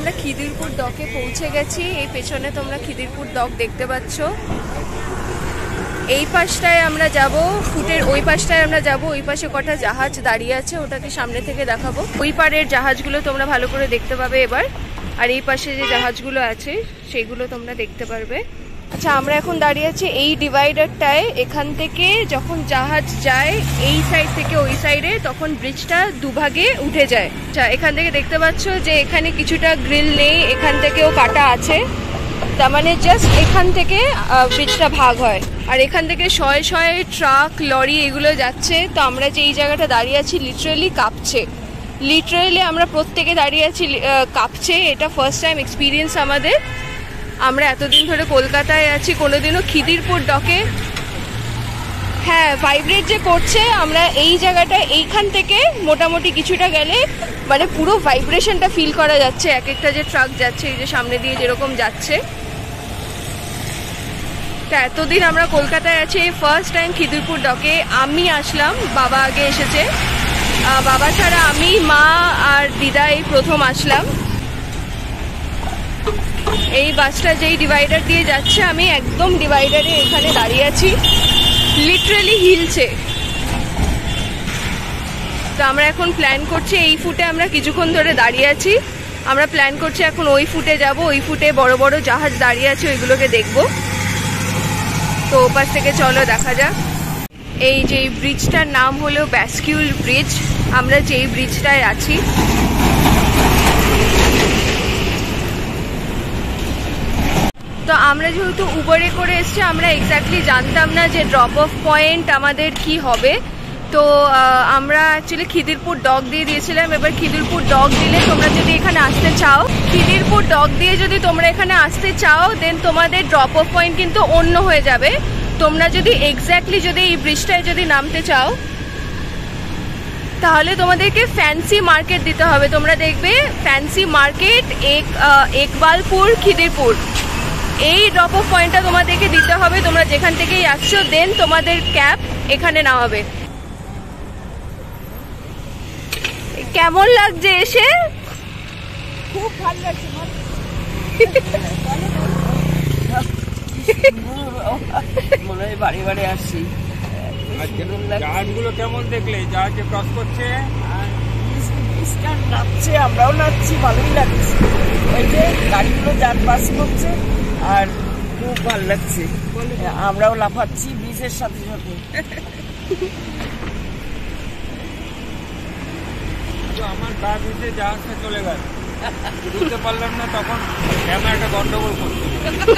আমরা খিদিরপুর ডকে পৌঁছে গেছি। এই পেছনে তোমরা খিদিরপুর ডক দেখতে পাচ্ছ। এই পাশটায় আমরা যাব, ফুটের ওই পাশটায় আমরা যাব। ওই পাশে কটা জাহাজ দাঁড়িয়ে আছে, ওটাকে সামনে থেকে দেখাবো। ওই পাড়ের জাহাজগুলো তোমরা ভালো করে দেখতে পাবে এবার, আর এই পাশে যে জাহাজগুলো আছে সেগুলো তোমরা দেখতে পারবে। আচ্ছা, আমরা এখন দাঁড়িয়ে আছি এই ডিভাইডারটায়। এখান থেকে যখন জাহাজ যায় এই সাইড থেকে ওই সাইডে, তখন ব্রিজটা দুভাগে উঠে যায়। আচ্ছা, এখান থেকে দেখতে পাচ্ছ যে এখানে কিছুটা গ্রিল নেই, এখান থেকেও কাটা আছে, তার মানে জাস্ট এখান থেকে ব্রিজটা ভাগ হয়। আর এখান থেকে শয়ে শয়ে ট্রাক, লরি এগুলো যাচ্ছে। তো আমরা যে এই জায়গাটা দাঁড়িয়ে আছি লিটারেলি কাঁপছে। লিটারেলি আমরা প্রত্যেকে দাঁড়িয়ে আছি, কাঁপছে। এটা ফার্স্ট টাইম এক্সপিরিয়েন্স আমাদের। আমরা এতদিন ধরে কলকাতায় আছি, কোনোদিনও খিদিরপুর ডকে, হ্যাঁ ভাইব্রেট যে করছে, আমরা এই জায়গাটায় এইখান থেকে মোটামুটি কিছুটা গেলে মানে পুরো ভাইব্রেশনটা ফিল করা যাচ্ছে। এক একটা যে ট্রাক যাচ্ছে, এই যে সামনে দিয়ে যেরকম যাচ্ছে। তা এতদিন আমরা কলকাতায় আছি, ফার্স্ট টাইম খিদিরপুর ডকে আমি আসলাম। বাবা আগে এসেছে, বাবা ছাড়া আমি, মা আর দিদা এই প্রথম আসলাম। এই বাসটা যেই ডিভাইডার দিয়ে যাচ্ছে, আমি একদম ডিভাইডারে এখানে দাঁড়িয়ে আছি, লিটারালি হিলছে। তো আমরা এখন প্ল্যান করছি, এই ফুটে আমরা কিছুক্ষণ ধরে দাঁড়িয়ে আছি। আমরা প্ল্যান করছি এখন ওই ফুটে যাব। ওই ফুটে বড় বড় জাহাজ দাঁড়িয়ে আছে, ওইগুলোকে দেখব। তো ওপাশ থেকে চলো দেখা যাক। এই যে ব্রিজটার নাম হলো ব্যাসকিউল ব্রিজ। আমরা যেই ব্রিজটায় আছি, তো আমরা যেহেতু উবারে করে এসছি, আমরা এক্স্যাক্টলি জানতাম না যে ড্রপ অফ পয়েন্ট আমাদের কি হবে। তো আমরা অ্যাকচুয়ালি খিদিরপুর ডক দিয়ে দিয়েছিলাম। এবার খিদিরপুর ডক দিলে তোমরা যদি এখানে আসতে চাও, খিদিরপুর ডক দিয়ে যদি তোমরা এখানে আসতে চাও, দেন তোমাদের ড্রপ অফ পয়েন্ট কিন্তু অন্য হয়ে যাবে। তোমরা যদি এক্স্যাক্টলি যদি এই ব্রিজটায় যদি নামতে চাও, তাহলে তোমাদেরকে ফ্যান্সি মার্কেট দিতে হবে। তোমরা দেখবে ফ্যান্সি মার্কেট, একবালপুর, খিদিরপুর, এই ড্রপ অফ পয়েন্টটা তোমাদেরকে দিতে হবে। তোমরা যেখান থেকেই আসছো, দেন তোমাদের ক্যাব এখানে নামাবে। কেমন লাগছে এসে? খুব ভালো লাগছে। মনে হয় বাড়ি বাড়ি আসছি। জাহাজগুলো কেমন দেখলে? জাহাজে ক্রস করছে, নাচছে, আমরাও নাচছি, ভালোই লাগছে। ওই যে গাড়িগুলো যান পাস করছে, আর খুব ভালো লাগছে। আমরাও লাফাচ্ছি ব্রিজের সাথে সাথে। আমার কাজ হচ্ছে জাহাজটা চলে গেল, বুঝতে পারলাম না, তখন ক্যামেরাটা গন্ডগোল করছে।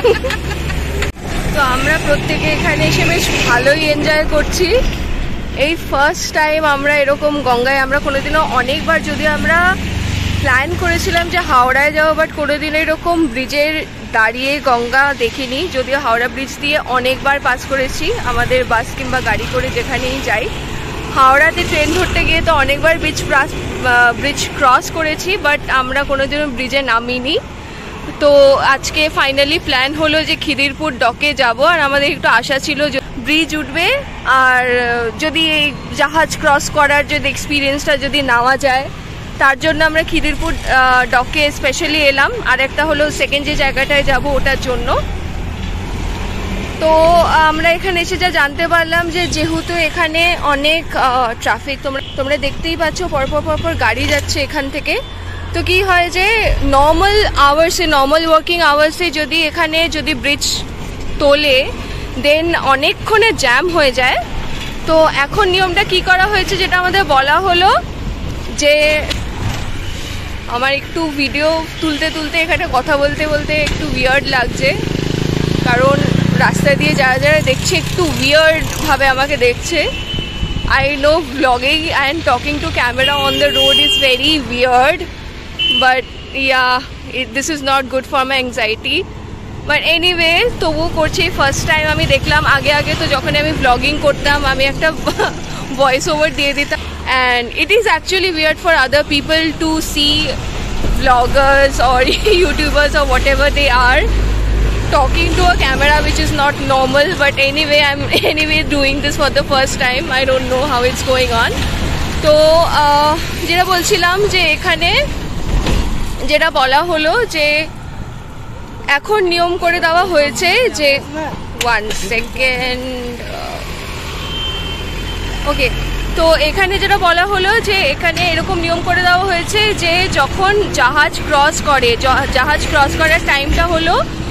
তো আমরা প্রত্যেকে এখানে এসে বেশ ভালোই এনজয় করছি। এই ফার্স্ট টাইম আমরা এরকম গঙ্গায়, আমরা কোনোদিনও অনেকবার যদিও আমরা প্ল্যান করেছিলাম যে হাওড়ায় যাবো, বাট কোনোদিন এরকম ব্রিজের দাঁড়িয়ে গঙ্গা দেখিনি। যদিও হাওড়া ব্রিজ দিয়ে অনেকবার পাস করেছি আমাদের বাস কিংবা গাড়ি করে যেখানেই যাই। হাওড়াতে ট্রেন ধরতে গিয়ে তো অনেকবার ব্রিজ ক্রস করেছি, বাট আমরা কোনোদিনও ব্রিজে নামিনি। তো আজকে ফাইনালি প্ল্যান হলো যে খিদিরপুর ডকে যাব। আর আমাদের একটু আশা ছিল যে ব্রিজ উঠবে, আর যদি এই জাহাজ ক্রস করার যদি এক্সপিরিয়েন্সটা যদি নেওয়া যায়, তার জন্য আমরা খিদিরপুর ডকে স্পেশালি এলাম। আর একটা হলো সেকেন্ড যে জায়গাটায় যাব ওটার জন্য। তো আমরা এখানে এসে যা জানতে পারলাম যে যেহেতু এখানে অনেক ট্রাফিক, তোমরা দেখতেই পাচ্ছ পরপর পরপর গাড়ি যাচ্ছে এখান থেকে। তো কি হয় যে নর্মাল আওয়ার্সে, নর্মাল ওয়ার্কিং আওয়ার্সে যদি এখানে যদি ব্রিজ তোলে, দেন অনেকক্ষণে জ্যাম হয়ে যায়। তো এখন নিয়মটা কি করা হয়েছে, যেটা আমাদের বলা হলো যে, আমার একটু ভিডিও তুলতে তুলতে এখানে কথা বলতে বলতে একটু উইয়ার্ড লাগছে, কারণ রাস্তা দিয়ে যারা যারা দেখছে একটু উইয়ার্ড ভাবে আমাকে দেখছে। I know vlogging and talking to camera on the road is very weird, but yeah, this is not good for my anxiety. But anyway, তবু করছি, ফার্স্ট টাইম আমি দেখলাম। আগে আগে তো যখন আমি ব্লগিং করতাম, আমি একটা ভয়েস ওভার দিয়ে দিতাম, and it is actually weird for other people to see vloggers or YouTubers or whatever they are talking to a camera, which is not normal. But anyway, I'm doing this for the first time. I don't know how it's going on. তো যেটা বলছিলাম যে এখানে যেটা বলা হলো যে এখন নিয়ম করে দেওয়া হয়েছে যে 1 সেকেন্ড, ওকে। তো এখানে যেটা বলা হলো যে এখানে এরকম নিয়ম করে দেওয়া হয়েছে যে যখন জাহাজ ক্রস করে, জাহাজ ক্রস করার টাইমটা হলো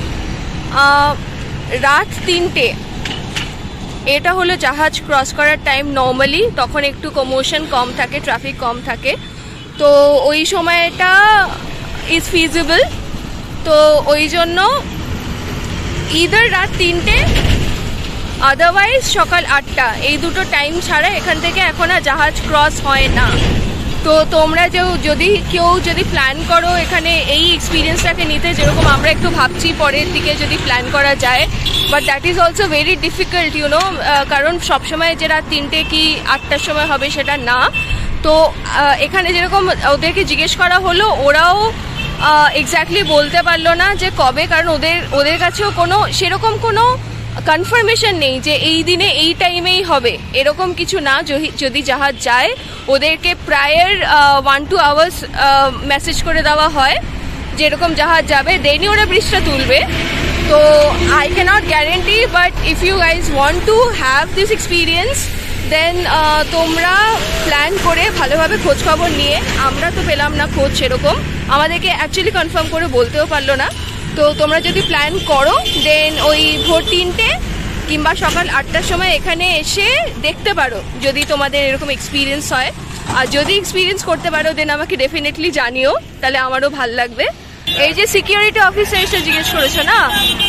রাত 3টে। এটা হলো জাহাজ ক্রস করার টাইম নর্মালি, তখন একটু কমোশন কম থাকে, ট্রাফিক কম থাকে, তো ওই সময়টা ইজ ফিজিবল। তো ওই জন্য ইদার রাত 3টে আদারওয়াইজ সকাল 8টা, এই দুটো টাইম ছাড়া এখান থেকে এখন আর জাহাজ ক্রস হয় না। তো তোমরা যদি কেউ প্ল্যান করো এখানে এই এক্সপিরিয়েন্সটাকে নিতে, যেরকম আমরা একটু ভাবছি পরের দিকে যদি প্ল্যান করা যায়, but that is also very difficult you know, কারণ সবসময় যে রাত 3টে কি 8টার সময় হবে সেটা না। তো এখানে যেরকম ওদেরকে জিজ্ঞেস করা হলো, ওরাও এক্স্যাক্টলি বলতে পারলো না যে কবে, কারণ ওদের কাছেও সেরকম কোনো কনফার্মেশন নেই যে এই দিনে এই টাইমেই হবে, এরকম কিছু না। যদি জাহাজ যায় ওদেরকে প্রায়ের 1-2 আওয়ার্স মেসেজ করে দেওয়া হয় যে এরকম জাহাজ যাবে, দেনই ওরা ব্রিজটা তুলবে। তো I can't guarantee, but if you guys want to have this experience then তোমরা প্ল্যান করে ভালোভাবে খোঁজখবর নিয়ে, আমরা তো পেলাম না খোঁজ সেরকম, আমাদেরকে অ্যাকচুয়ালি কনফার্ম করে বলতেও পারলো না। তো তোমরা যদি প্ল্যান করো দেন ওই ভোর 3টে কিংবা সকাল 8টার সময় এখানে এসে দেখতে পারো, যদি তোমাদের এরকম এক্সপিরিয়েন্স হয়। আর যদি এক্সপিরিয়েন্স করতে পারো দেন আমাকে ডেফিনেটলি জানিও, তাহলে আমারও ভাল লাগবে। এই যে সিকিউরিটি অফিসার এসে জিজ্ঞেস করেছো না,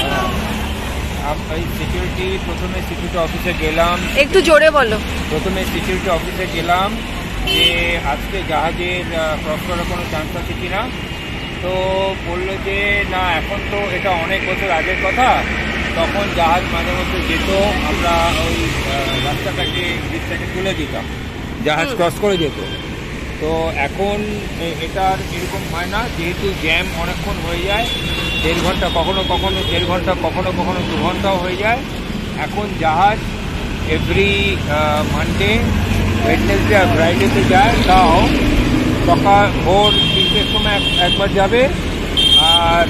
প্রথমে সিকিউরিটি অফিসে গেলাম, একটু জোরে বলো। প্রথমে সিকিউরিটি অফিসে গেলাম যে আজকে জাহাজের ক্রস করার কোনো চান্স আছে কিনা। তো বললো যে না, এখন তো এটা অনেক বছর আগের কথা, তখন জাহাজ মাঝে মধ্যে যেত, আমরা ওই রাস্তাটাকে ব্রিজটাকে তুলে দিতাম, জাহাজ ক্রস করে যেত। তো এখন এটার এরকম হয় না, যেহেতু জ্যাম অনেকক্ষণ হয়ে যায়, 1.5 ঘন্টা, কখনো কখনো 1.5 ঘন্টা, কখনো কখনো 2 ঘন্টাও হয়ে যায়। এখন জাহাজ এভরি মানডে, ওয়েডনেসডে আর ফ্রাইডেতে যায়, তাও সকাল ভোর 3টের সময় একবার যাবে, আর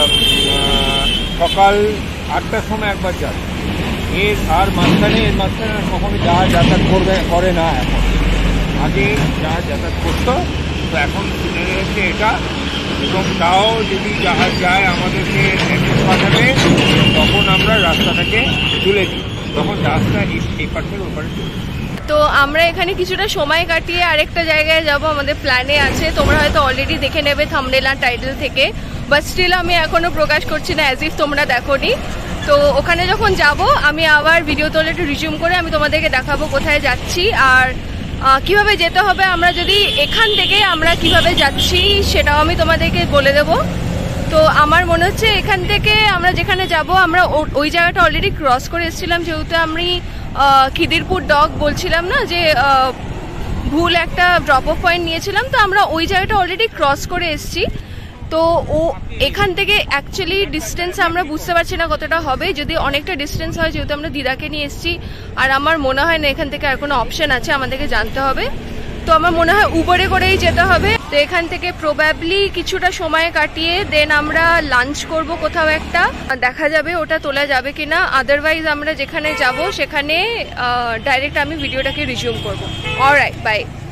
সকাল 8টার সময় একবার যাবে। এর মাঝখানে কখনো জাহাজ যাতায়াত করে না। এখন আগে জাহাজ যাতায়াত করতো, তো এখন শুনে রয়েছে এটা। এবং তাও যদি জাহাজ যায় আমাদেরকে মেসেজ পাঠাবে, তখন আমরা রাস্তাটাকে তুলে দিই, তখন জাহাজটা এই পার থেকে ওপারে চলে। তো আমরা এখানে কিছুটা সময় কাটিয়ে আরেকটা জায়গায় যাব, আমাদের প্ল্যানে আছে। তোমরা হয়তো অলরেডি দেখে নেবে থাম্বনেল আর টাইটেল থেকে, বাট স্টিল আমি এখনো প্রকাশ করছি না, অ্যাজ ইফ তোমরা দেখোনি। তো ওখানে যখন যাব আমি আবার ভিডিও তোলে একটু রিজিউম করে আমি তোমাদেরকে দেখাবো কোথায় যাচ্ছি আর কিভাবে যেতে হবে। আমরা যদি এখান থেকে আমরা কিভাবে যাচ্ছি সেটাও আমি তোমাদেরকে বলে দেব। তো আমার মনে হচ্ছে এখান থেকে আমরা যেখানে যাব আমরা ওই জায়গাটা অলরেডি ক্রস করে এসেছিলাম, যেহেতু আমি খিদিরপুর ডক বলছিলাম না যে ভুল একটা ড্রপ অফ পয়েন্ট নিয়েছিলাম, তো আমরা ওই জায়গাটা অলরেডি ক্রস করে এসেছি। তো এখান থেকে অ্যাকচুয়ালি ডিস্টেন্স আমরা বুঝতে পারছি না কতটা হবে, যদি অনেকটা ডিস্টেন্স হয়, যেহেতু আমরা দিদাকে নিয়ে এসেছি আর আমার মনে হয় না এখান থেকে আর কোনো অপশন আছে, আমাদেরকে জানতে হবে। তো আমার মনে হয় উবরে করেই যেতে হবে। তো এখান থেকে প্রবাবলি কিছুটা সময় কাটিয়ে দেন আমরা লাঞ্চ করব কোথাও একটা, দেখা যাবে ওটা তোলা যাবে কিনা। আদারওয়াইজ আমরা যেখানে যাব সেখানে ডাইরেক্ট আমি ভিডিওটাকে রিজিউম করব। Alright, by.